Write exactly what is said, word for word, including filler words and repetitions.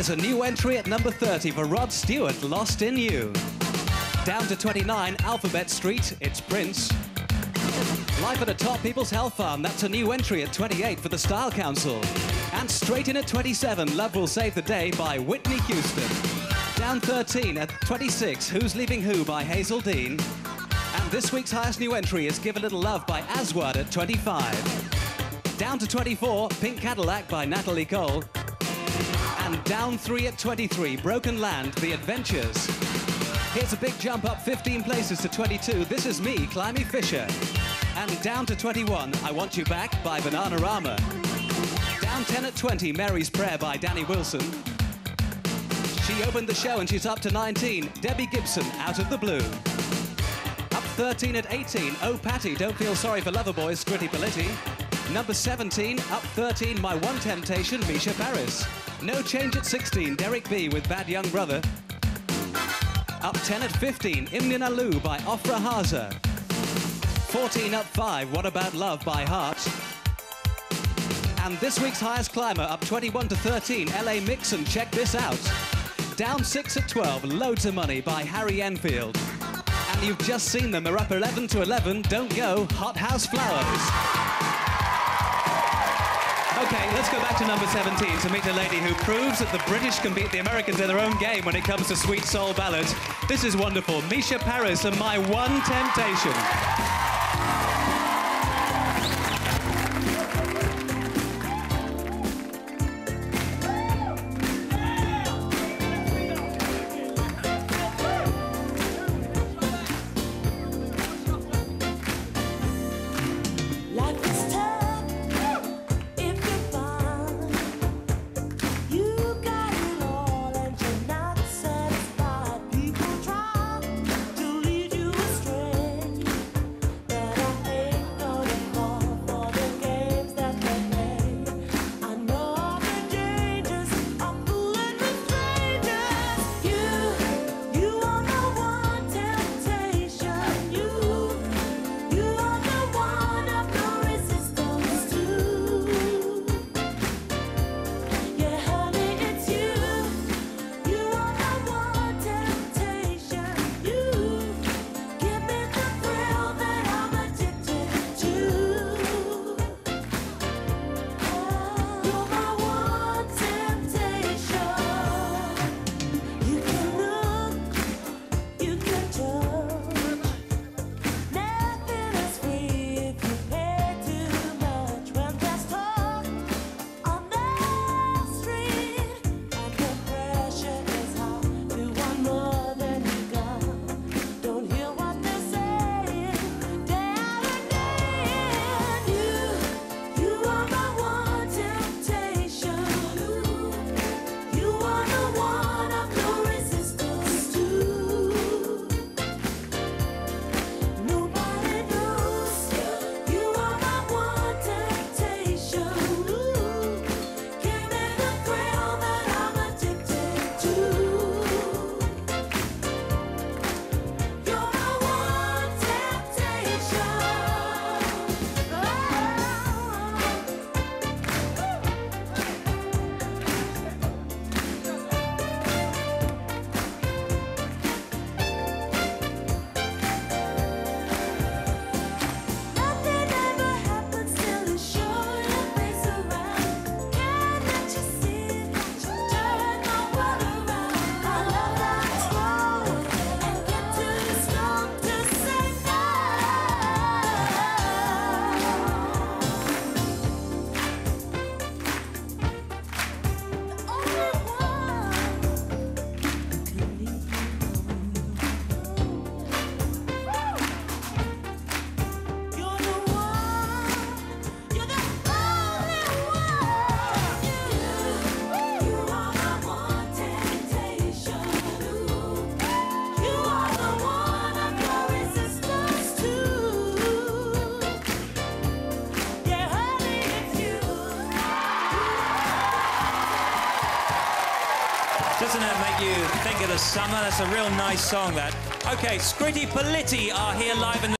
There's a new entry at number thirty for Rod Stewart, Lost in You. Down to twenty-nine, Alphabet Street, it's Prince. Life at a Top People's Health Farm, that's a new entry at twenty-eight for the Style Council. And straight in at twenty-seven, Love Will Save the Day by Whitney Houston. Down thirteen at twenty-six, Who's Leaving Who by Hazel Dean. And this week's highest new entry is Give a Little Love by Aswad at twenty-five. Down to twenty-four, Pink Cadillac by Natalie Cole. And down three at twenty-three, Broken Land, The Adventures. Here's a big jump up fifteen places to twenty-two, This Is Me, Climby Fisher. And down to twenty-one, I Want You Back by Bananarama. Down ten at twenty, Mary's Prayer by Danny Wilson. She opened the show and she's up to nineteen, Debbie Gibson, Out of the Blue. Up thirteen at eighteen, Oh Patty, Don't Feel Sorry for Loverboy, Scritti Politti. Number seventeen, up thirteen, My One Temptation, Misha Paris. No change at sixteen, Derek B with Bad Young Brother. Up ten at fifteen, Imnin Alu by Ofra Haza. fourteen up five, What About Love by Heart. And this week's highest climber, up twenty-one to thirteen, L A Mixon, Check This Out. Down six at twelve, Loads of Money by Harry Enfield. And you've just seen them, they're up eleven to eleven, Don't Go, Hot House Flowers. Okay, let's go back to number seventeen to meet a lady who proves that the British can beat the Americans in their own game when it comes to sweet soul ballads. This is wonderful. Misha Paris and My One Temptation. Doesn't that make you think of the summer? That's a real nice song, that. OK, Scritti Politti are here live in the